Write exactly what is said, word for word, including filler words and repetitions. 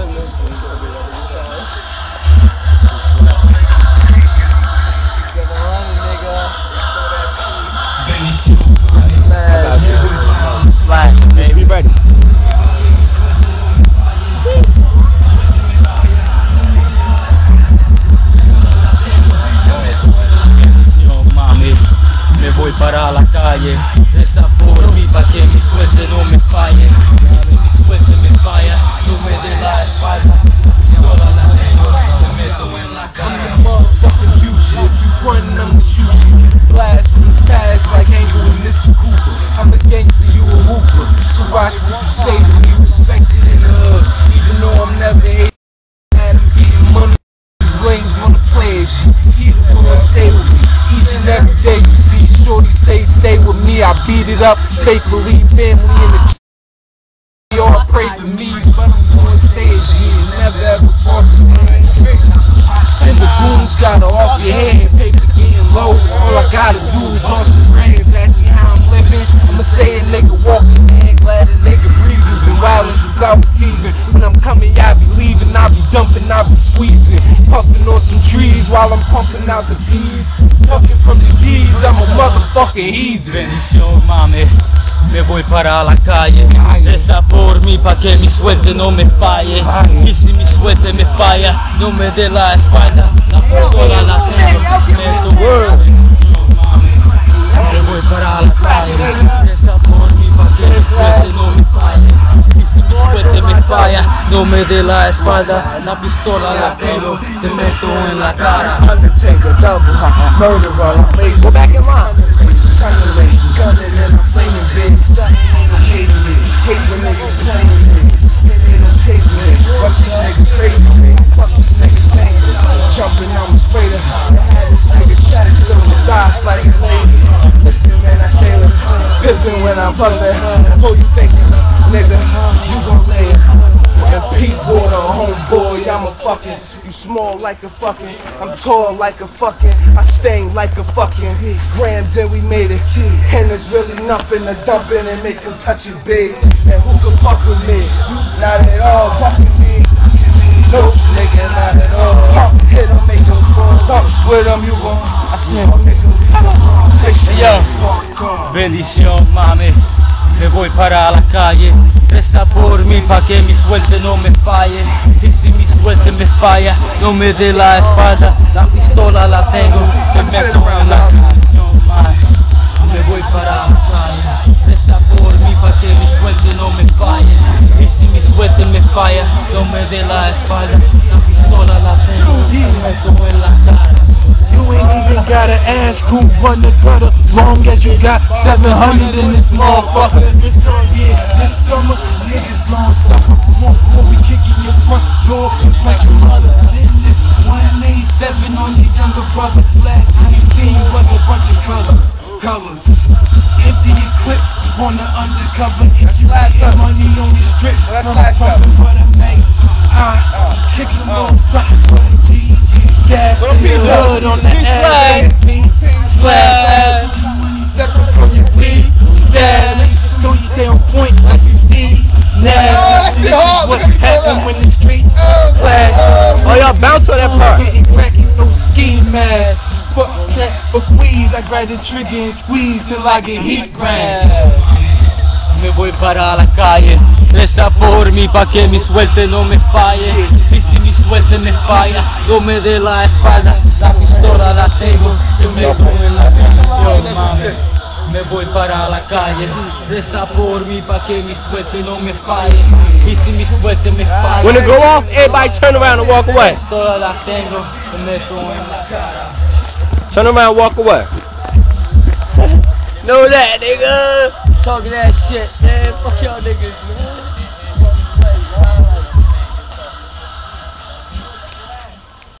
Slash, baby. Be ready. Mami, me voy para la calle. Reza por mí pa' que mi suerte no me falle. Y si mi suerte me falla, no me dé la espalda. Pistola la tengo, te meto en la cara. I'm the motherfucking future. If you frontin', I'ma shoot you. Blast from the past like Angle and Mister Cooper. I'm a gangster, you a hooper. So watch what you say to me. Respected in the hood, even though I'm never hated. I'm getting money. These lanes wanna play it. He the one stay with me. Each and every day you see shorty say stay with me. I beat it up, faithfully, family in the they all pray for me, but I'm gonna stay at G and never ever fall for me. Then the goons got her off your head, paper getting low. All I gotta do is on some grams, ask me how I'm living. I'ma say a nigga walking in, glad a nigga breathing. Been wildin' since I was teething. When I'm coming, I be leaving, I be dumping, I be squeezing. Puffing on some trees while I'm pumping out the bees. Puffing from the keys, I'm a motherfucking heathen. Bendición, mami. Me voy para la calle. Reza por mí pa' que mi suerte no me falle. Y si mi suerte me falla, no me dé la espalda. La pistola la tengo, meto. Me voy para la calle. Reza por mí pa' que mi suerte no me falle. Y si mi suerte me falla, no me dé la espalda. La pistola la tengo, te meto en la cara. Undertaker, double hot, murderer, Go back in line. turning lanes, gunning and I'm flaming big, stunning ain't no hating me, hate when niggas playing me, it ain't no chasing me, fuck these niggas crazy me, fuck these niggas saying it, jumping on the sprayer, I had this nigga shot still in the dots like a lady, listen man I stay with piffin' when I'm puffin', who you thinking, nigga, you gon' lay it, and Pete Water, homeboy, I'm a fucking, you small like a fucking, I'm tall like a fucking, I stain like a fucking, grand then we made it, and there's really nothing to dump in and make him touch it big, and who can fuck with me, not at all, fuck with me, no, nigga, not at all, pump, hit him, make him thump with him, you gon', I see him, make him, say shit, Yo, bendición, mami. Me voy para la calle, reza por mí pa' que mi suerte no me falle. Y si mi suerte me falla, no me dé la espalda. La pistola la tengo, te meto en la cara. Me voy para la calle, reza por mí pa' que mi suerte no me falle. Y si mi suerte me falla, no me dé la espalda. La pistola la tengo, te meto en la cara. You ain't even gotta ask who run the gutter, long as you got seven hundred in this motherfucker. This all year, this summer, niggas gon' suffer. Won't, won't be kicking your front door and punch your mother. Then this one eighty-seven on your younger brother. Last time you seen was a bunch of colors, colors. Empty your clip on the undercover. If you get money on the strip from pumping for the mate, I kick a little something for the G's. Gas in the hood on the ass, slash, separate from your weed, stash, so you stay on point like you Steve Nash. This is what happened when the streets flash. Oh, y'all bounce on that part. Getting cracking, no ski mask. Fuck that, for Queens, I grab the trigger and squeeze till I get heat grand. Me voy para la calle, reza por mí pa' que mi suerte no me falle. Y si mi suerte me falla, no me dé la espalda. La pistola la tengo, te meto en la canción, mami. Me voy para la calle, reza por mí pa' que mi suerte no me falle. Y si mi suerte me falla, When it go off, everybody turn around and walk away. la pistola la tengo, te meto en la cara. Turn around and walk away. Know that, nigga. Talking that shit, man. Fuck y'all niggas, man.